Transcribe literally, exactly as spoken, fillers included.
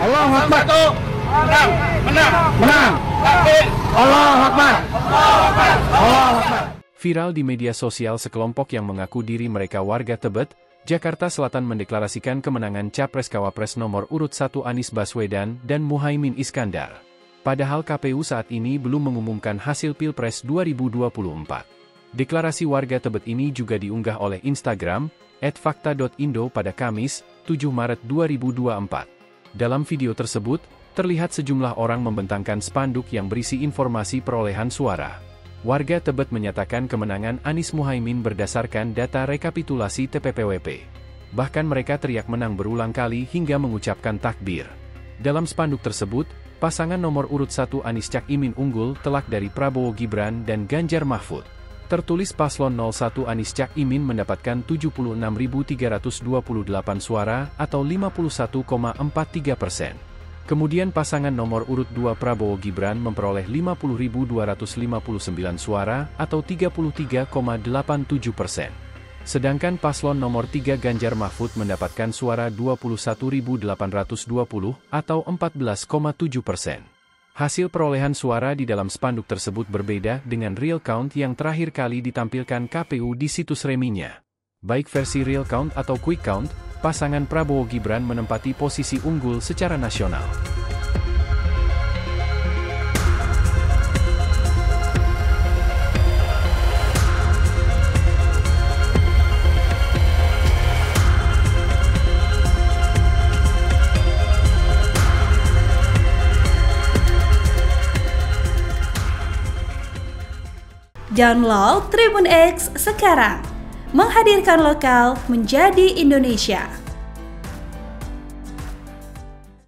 Allahu Akbar. Menang, menang, Menang. takbir. Allahu Akbar. Allahu Akbar. Allahu Akbar. Viral di media sosial sekelompok yang mengaku diri mereka warga Tebet, Jakarta Selatan mendeklarasikan kemenangan Capres-Cawapres nomor urut satu Anies Baswedan dan Muhaimin Iskandar. Padahal K P U saat ini belum mengumumkan hasil Pilpres dua ribu dua puluh empat. Deklarasi warga Tebet ini juga diunggah oleh Instagram, et fakta dot indo pada Kamis, tujuh Maret dua ribu dua puluh empat. Dalam video tersebut, terlihat sejumlah orang membentangkan spanduk yang berisi informasi perolehan suara. Warga Tebet menyatakan kemenangan Anies Muhaimin berdasarkan data rekapitulasi T P P W P. Bahkan mereka teriak menang berulang kali hingga mengucapkan takbir. Dalam spanduk tersebut, pasangan nomor urut satu Anies Cak Imin unggul telak dari Prabowo Gibran dan Ganjar Mahfud. Tertulis paslon nol satu Anies Cak Imin mendapatkan tujuh puluh enam ribu tiga ratus dua puluh delapan suara atau lima puluh satu koma empat tiga persen. Kemudian pasangan nomor urut dua Prabowo Gibran memperoleh lima puluh ribu dua ratus lima puluh sembilan suara atau tiga puluh tiga koma delapan tujuh persen. Sedangkan paslon nomor tiga Ganjar Mahfud mendapatkan suara dua puluh satu ribu delapan ratus dua puluh atau empat belas koma tujuh persen. Hasil perolehan suara di dalam spanduk tersebut berbeda dengan real count yang terakhir kali ditampilkan K P U di situs reminya. Baik versi real count atau quick count, pasangan Prabowo Gibran menempati posisi unggul secara nasional. Download Tribun X sekarang, menghadirkan lokal menjadi Indonesia.